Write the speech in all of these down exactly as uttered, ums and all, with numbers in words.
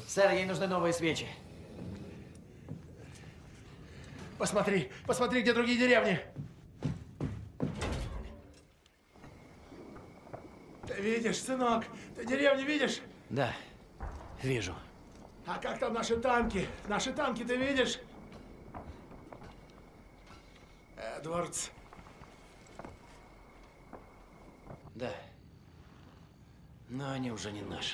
Сэр, ей нужны новые свечи. Посмотри, посмотри, где другие деревни. Ты видишь, сынок? Ты деревни видишь? Да, вижу. А как там наши танки? Наши танки ты видишь? Эдвардс. Да. Но они уже не наши.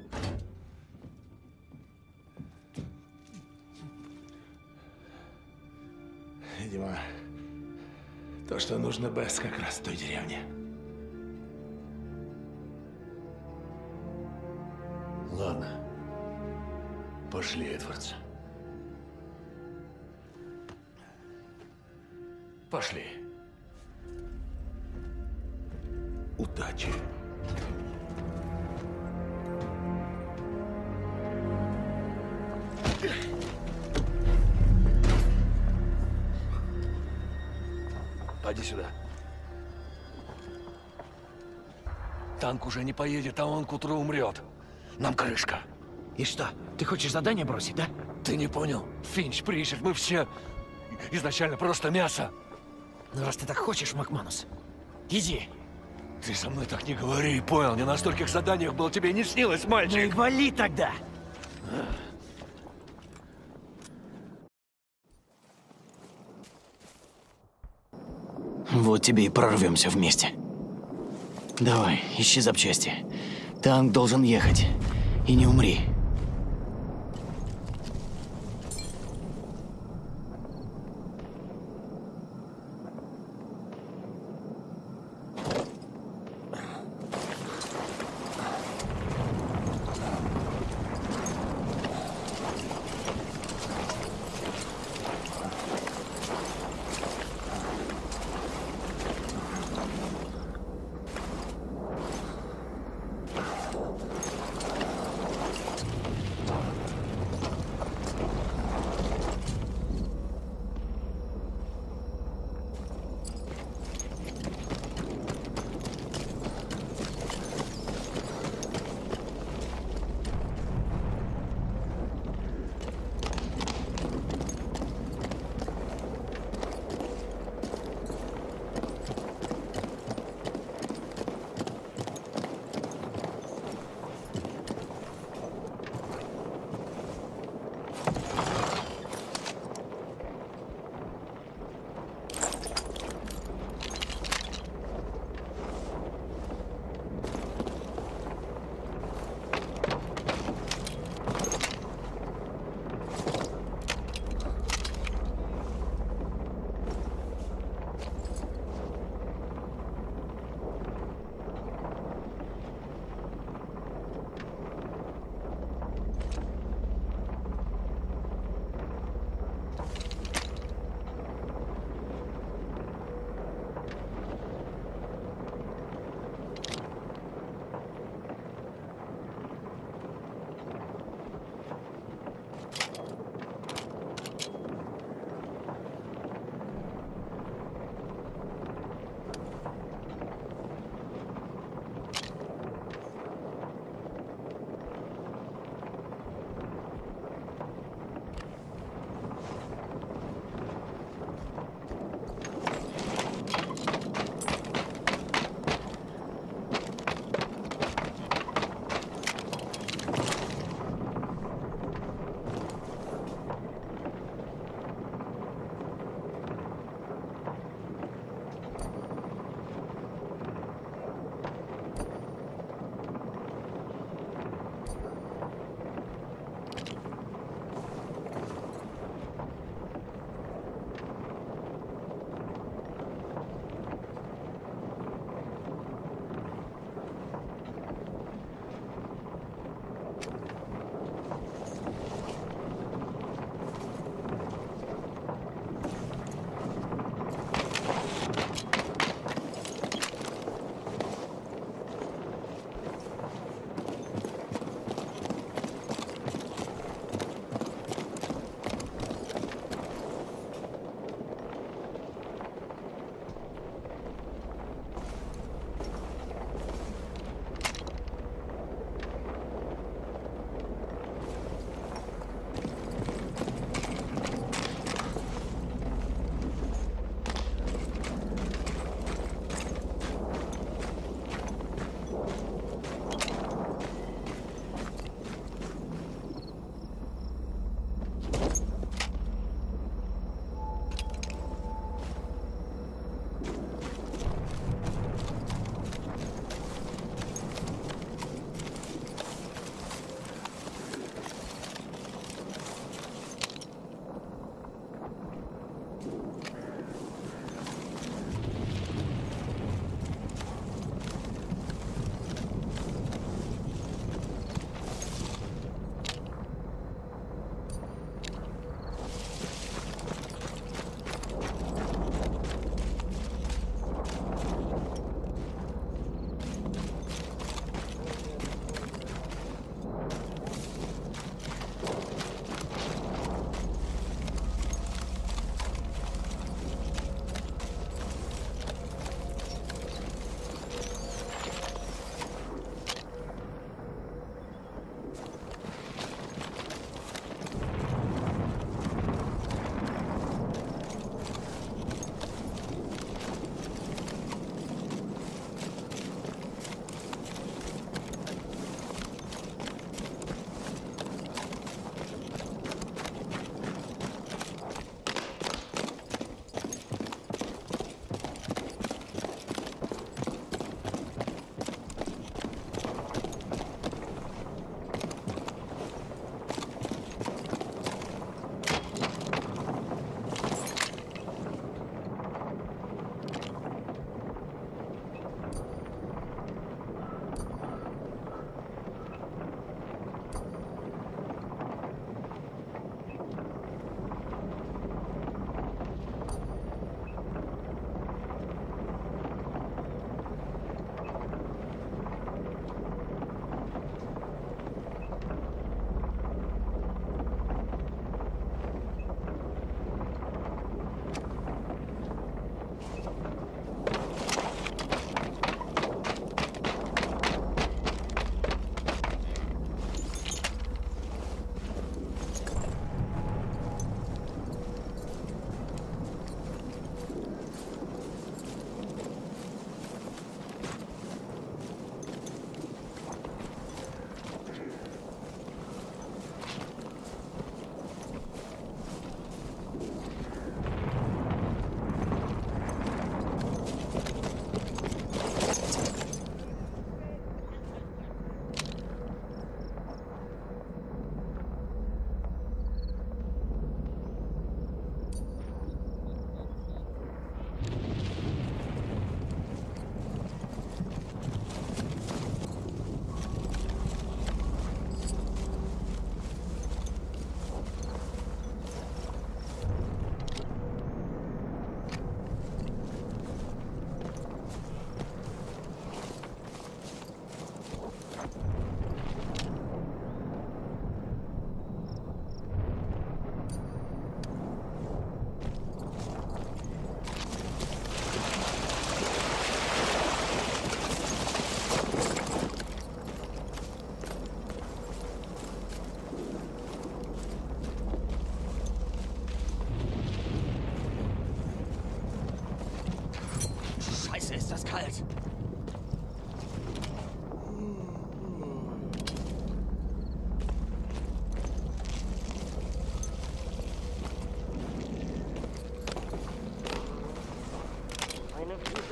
Видимо, то, что нужно Бесс, как раз в той деревне. Ладно. Пошли, Эдвардс. Пошли. Удачи. Пойди сюда. Танк уже не поедет, а он к утру умрет. Нам крышка. И что, ты хочешь задание бросить, да? Ты не понял? Финч, Причард, мы все изначально просто мясо. Ну, раз ты так хочешь, Макманус, иди. Ты со мной так не говори, понял? Не на стольких заданиях было, тебе не снилось, мальчик. Ну и вали тогда. Вот тебе и прорвемся вместе. Давай, ищи запчасти. Танк должен ехать. И не умри.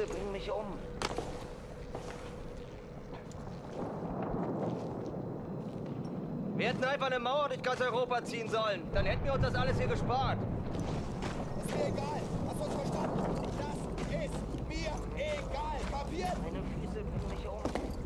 Füße bringen mich um. Wir hätten einfach eine Mauer durch ganz Europa ziehen sollen. Dann hätten wir uns das alles hier gespart. Ist mir egal. Hast du uns verstanden? Das ist mir egal. Kapiert? Meine Füße bringen mich um.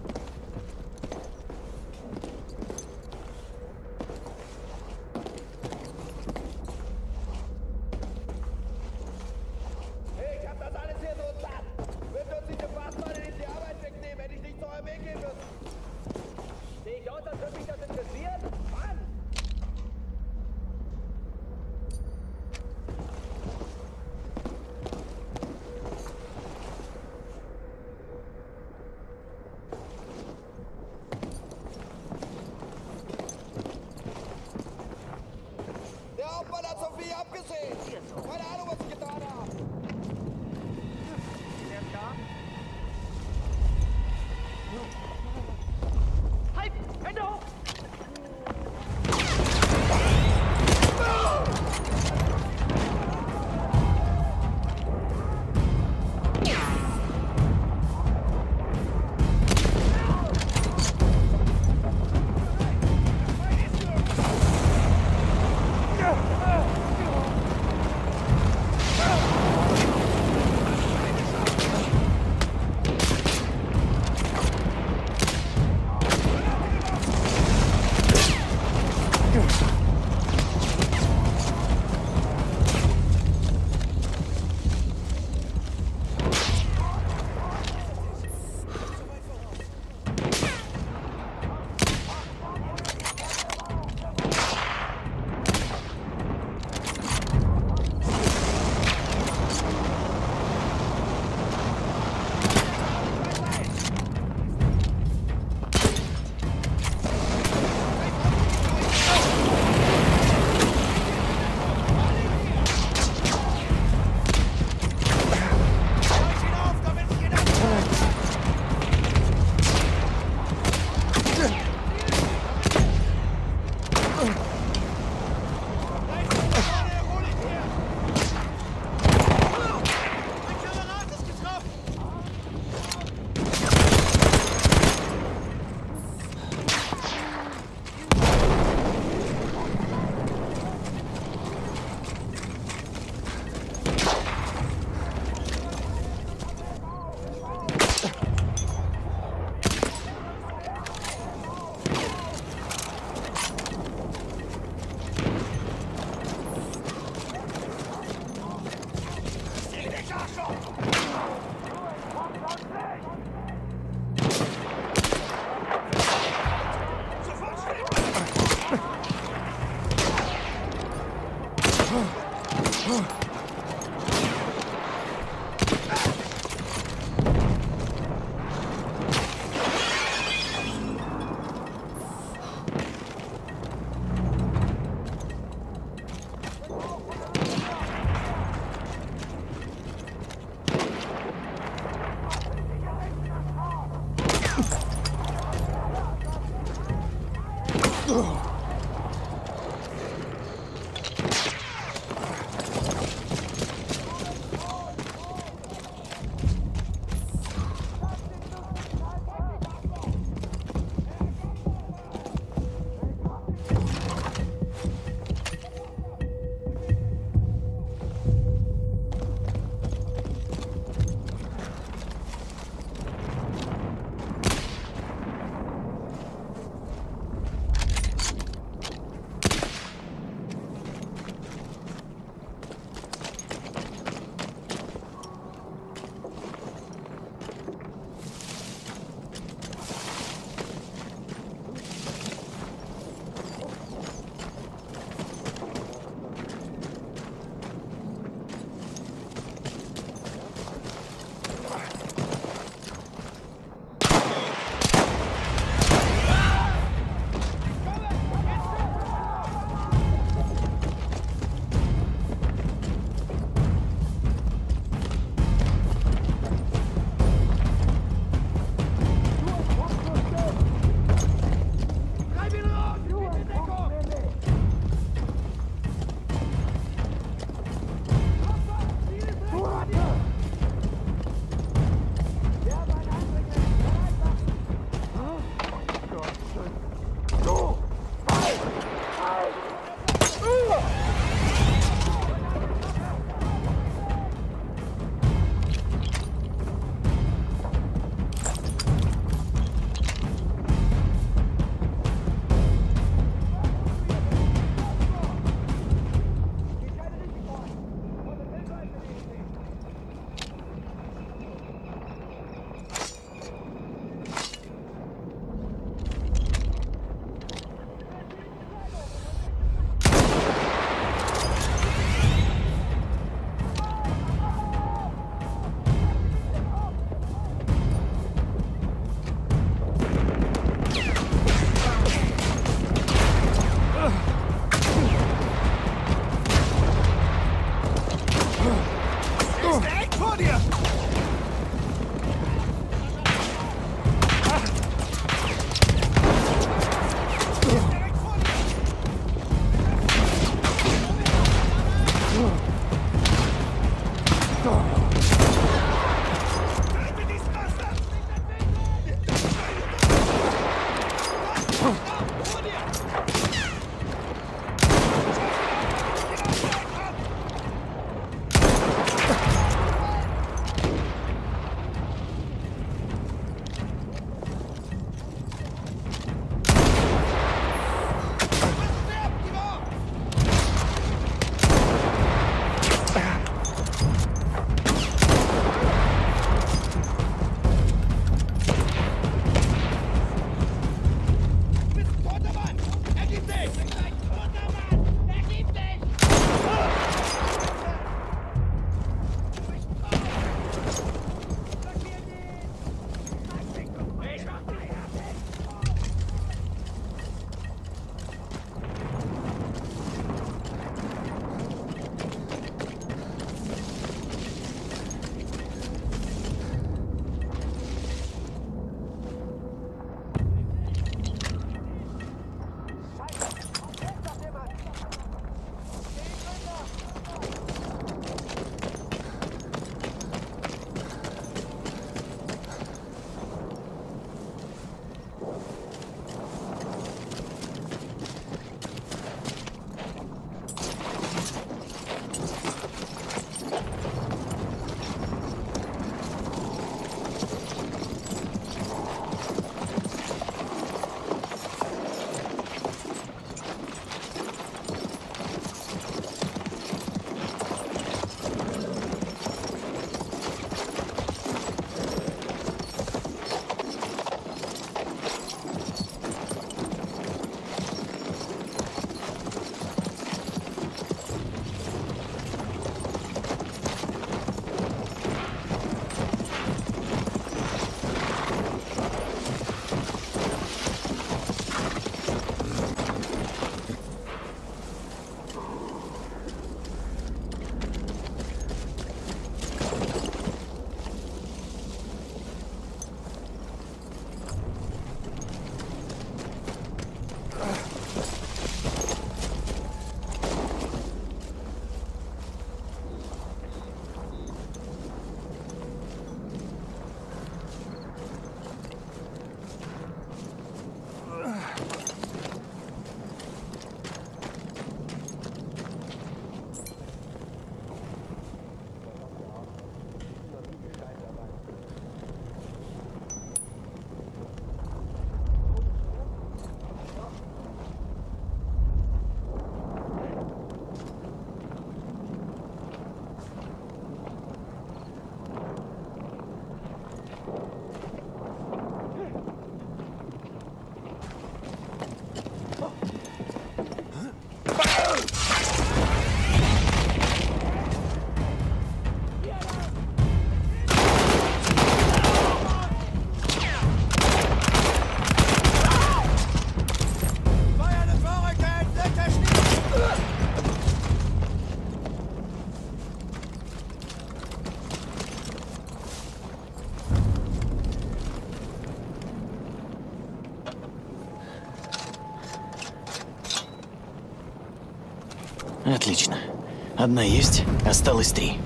Hey, ich hab das alles hier so satt. Würden uns diese Fahrzeuge nicht die Arbeit wegnehmen, hätte ich nicht zu eurem Weg gehen müssen. Sehe ich aus, als würde mich das interessieren? Mann! Er ist direkt vor dir! Отлично. Одна есть, осталось три.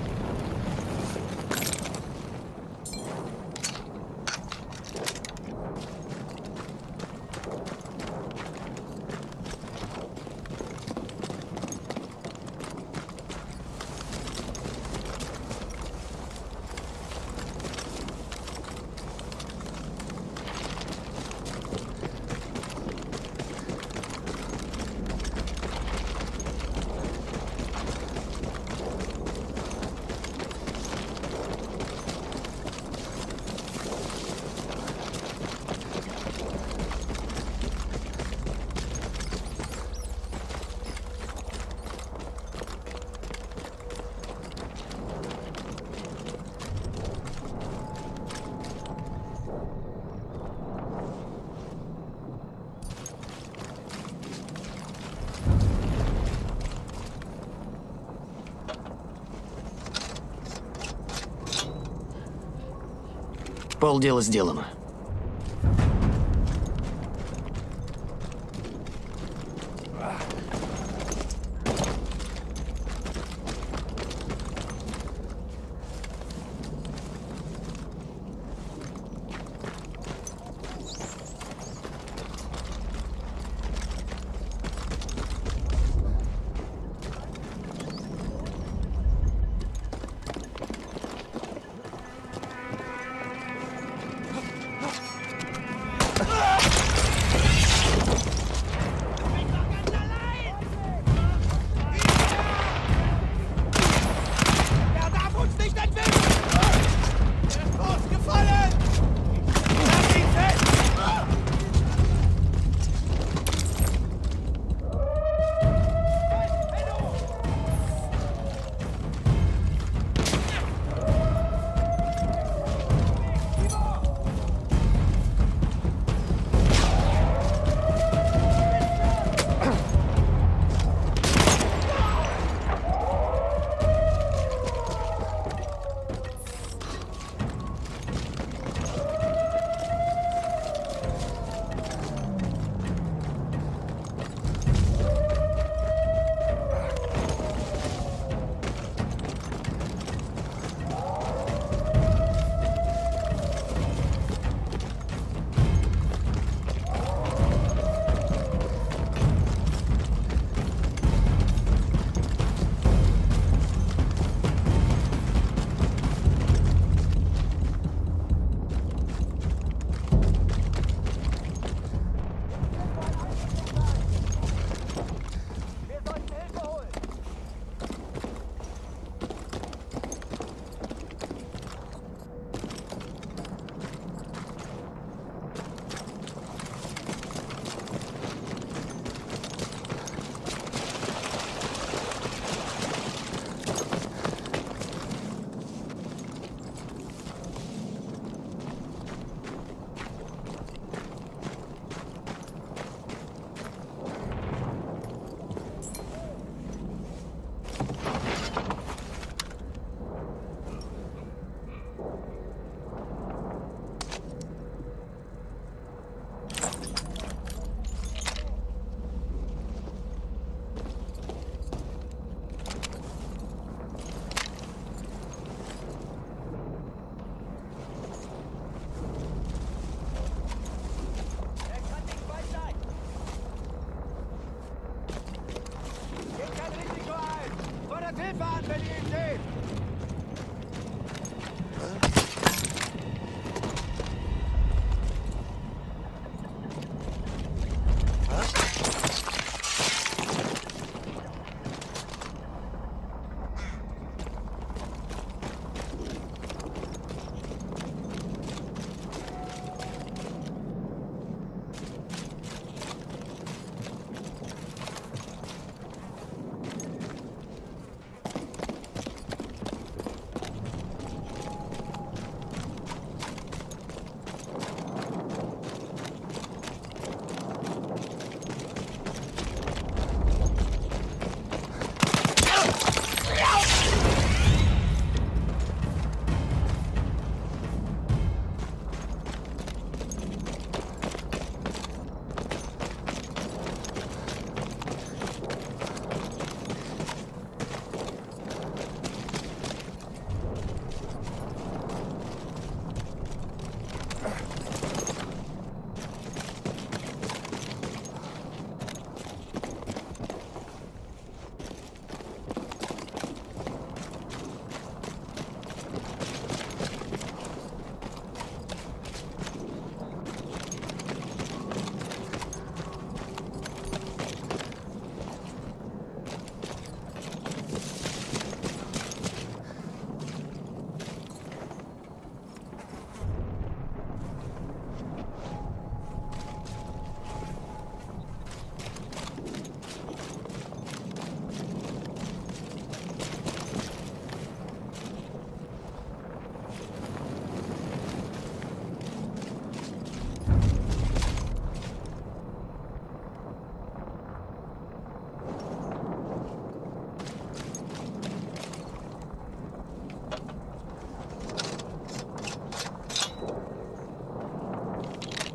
Полдела сделано.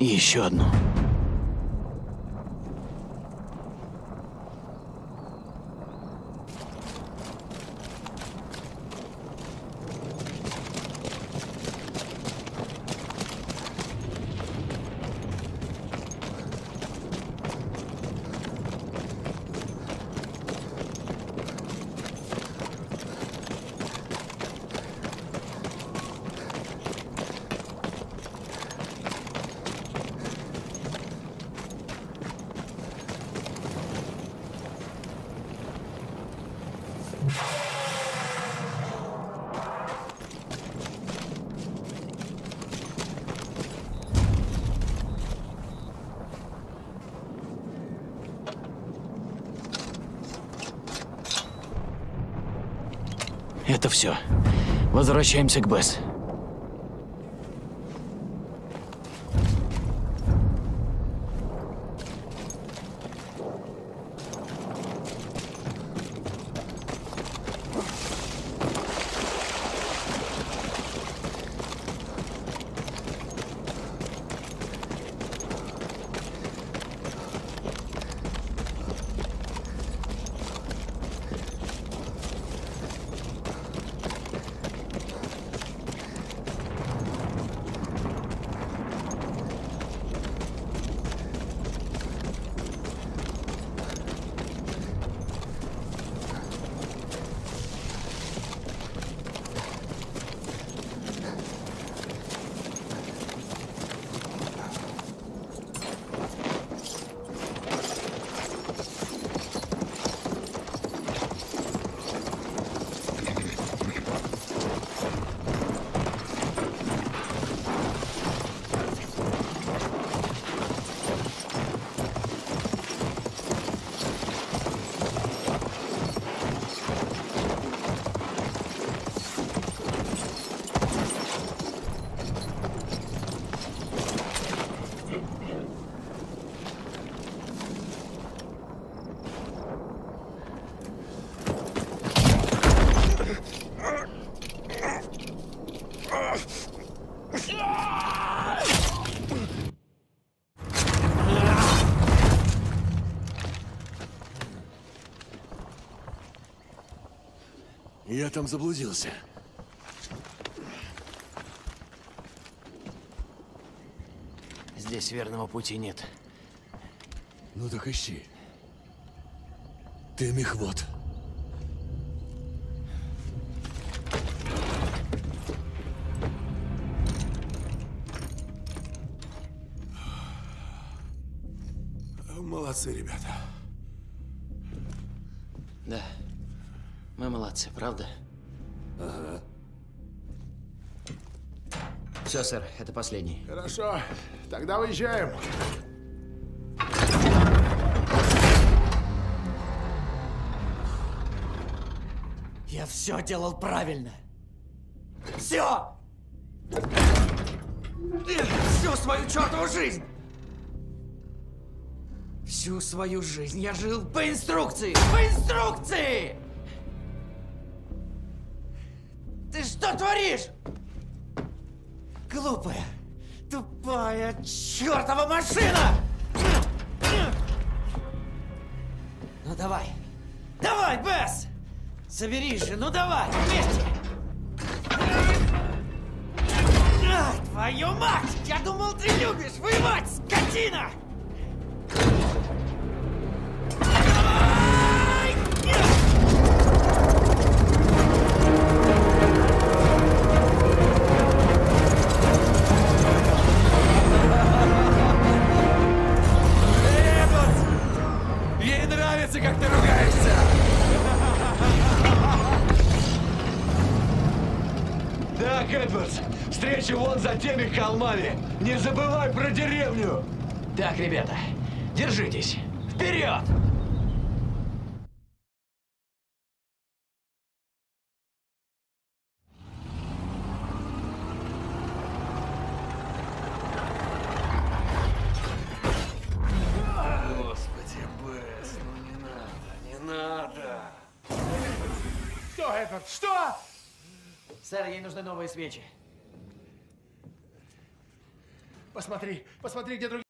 И еще одну. Это все. Возвращаемся к Бесс. Я там заблудился. Здесь верного пути нет. Ну так ищи. Ты мехвод. Молодцы, ребята. Да. Мы молодцы, правда? Ага. Все, сэр, это последний. Хорошо, тогда выезжаем. Я все делал правильно. Все! Всю свою чертову жизнь! Всю свою жизнь я жил по инструкции! По инструкции! Ты что творишь? Глупая, тупая, чертова машина! Ну давай, давай, Бесс! Соберись же, ну давай, вместе! Ай, твою мать! Я думал, ты любишь воевать, скотина! Ей нравится, как ты ругаешься! Так, Эдвардс, встреча вон за теми холмами. Не забывай про деревню. Так, ребята, держитесь. Вперед! Господи, Бесс, ну не надо, не надо. Что это? Что? Сэр, ей нужны новые свечи. Посмотри, посмотри, где другие.